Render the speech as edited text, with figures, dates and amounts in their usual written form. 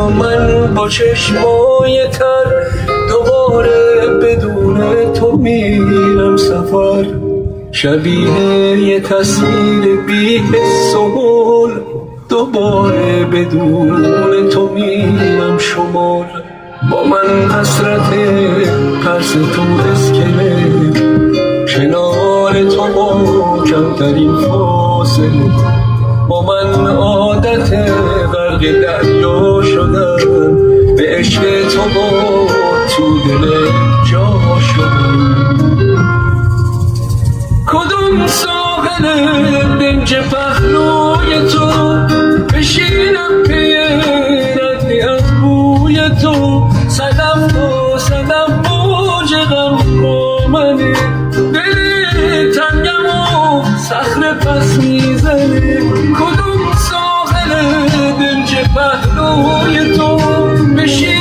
من با چشمای تر دوباره بدون تو میرم سفر، شبیه یه تصویر بی حس و حال، دوباره بدون تو میرم شمال. با من حسرت ترس تو اسکله، کنار تو با کمترین فاصله. با من عادت غرق دریا شدن، به عشق تو با تو دل جا شدن. کدوم ساحل دنج پهلوی تو بشینم پی ردی از بوی تو، صدف تو صدف موج غم با منه، دل تنگم و صخره پس میزنه. کدوم ساحل دنج پهلوی تو بشینم